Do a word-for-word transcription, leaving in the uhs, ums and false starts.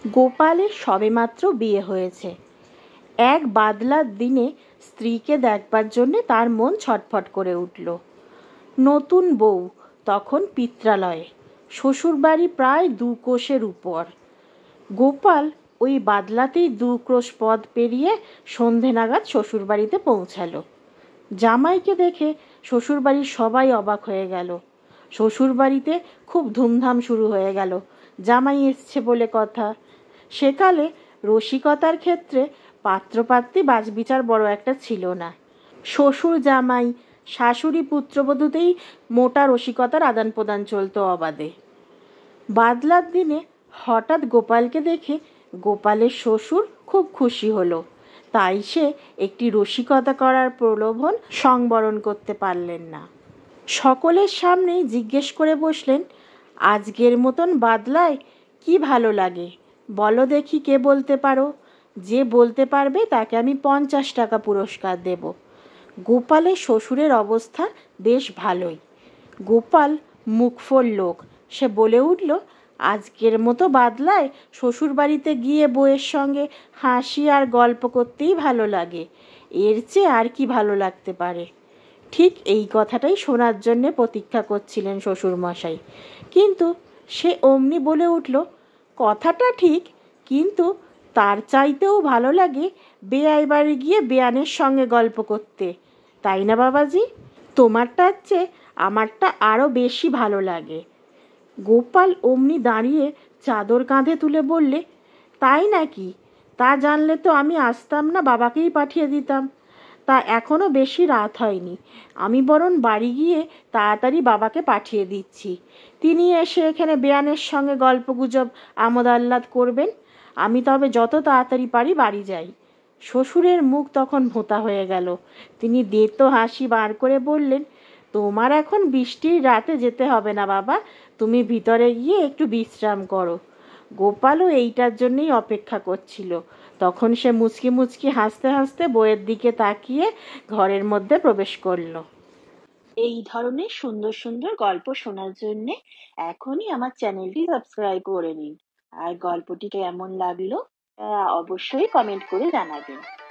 গোপালের সবেমাত্র বিয়ে হয়েছে। এক বাদলার দিনে স্ত্রীকে দেখবার জন্যে তার মন ছটফট করে উঠল। নতুন বউ, তখন পিত্রালয়ে, শ্বশুরবাড়ি প্রায় দু কোষের উপর। গোপাল ওই বাদলাতেই দু ক্রোশ পথ পেরিয়ে সন্ধে নাগাদ শ্বশুরবাড়িতে পৌঁছালো। জামাইকে দেখে শ্বশুরবাড়ির সবাই অবাক হয়ে গেল। শ্বশুরবাড়িতে খুব ধুমধাম শুরু হয়ে গেল। জামাই এসছে বলে কথা। সেকালে রসিকতার ক্ষেত্রে পাত্রপাত্রী বাছবিচার বড় একটা ছিল না। শ্বশুর জামাই, শাশুড়ি পুত্রবধূতেই মোটা রসিকতার আদান প্রদান চলত অবাধে। বাদলার দিনে হঠাৎ গোপালকে দেখে গোপালের শ্বশুর খুব খুশি হলো। তাই সে একটি রসিকতা করার প্রলোভন সংবরণ করতে পারলেন না। সকলের সামনেই জিজ্ঞেস করে বসলেন, আজকের মতন বাদলায় কি ভালো লাগে বলো দেখি, কে বলতে পারো? যে বলতে পারবে তাকে আমি পঞ্চাশ টাকা পুরস্কার দেব। গোপালের শ্বশুরের অবস্থা বেশ ভালোই। গোপাল মুখফোড় লোক, সে বলে উঠল, আজকের মতো বাদলায় শ্বশুরবাড়িতে গিয়ে বউয়ের সঙ্গে হাসি আর গল্প করতেই ভালো লাগে, এর চেয়ে আর কি ভালো লাগতে পারে। ঠিক এই কথাটাই শোনার জন্যে প্রতীক্ষা করছিলেন শ্বশুরমশাই, কিন্তু সে অমনি বলে উঠল, কথাটা ঠিক, কিন্তু তার চাইতেও ভালো লাগে বেয়াই বাড়ি গিয়ে বেয়ানের সঙ্গে গল্প করতে, তাই না বাবাজি? তোমারটার চেয়ে আমারটা আরও বেশি ভালো লাগে। গোপাল অমনি দাঁড়িয়ে চাদর কাঁধে তুলে বললে, তাই নাকি? তা জানলে তো আমি আসতাম না, বাবাকেই পাঠিয়ে দিতাম। তা এখনও বেশি রাত হয়নি, আমি বরং বাড়ি গিয়ে তাড়াতাড়ি বাবাকে পাঠিয়ে দিচ্ছি। তিনি এসে এখানে বেয়ানের সঙ্গে গল্পগুজব আমোদ আহ্লাদ করবেন। আমি তবে যত তাড়াতাড়ি পারি বাড়ি যাই। শ্বশুরের মুখ তখন ভোঁতা হয়ে গেল। তিনি দেতো হাসি বার করে বললেন, তোমার এখন বৃষ্টির রাতে যেতে হবে না বাবা, তুমি ভিতরে গিয়ে একটু বিশ্রাম করো। গোপালও এইটার জন্যই অপেক্ষা করছিল। তখন সে মুচকি মুচকি হাসতে হাসতে বইয়ের দিকে তাকিয়ে ঘরের মধ্যে প্রবেশ করল। এই ধরনের সুন্দর সুন্দর গল্প শোনার জন্য এখনই আমার চ্যানেলটি সাবস্ক্রাইব করে নিন। আর গল্পটি কেমন লাগলো অবশ্যই কমেন্ট করে জানাবেন।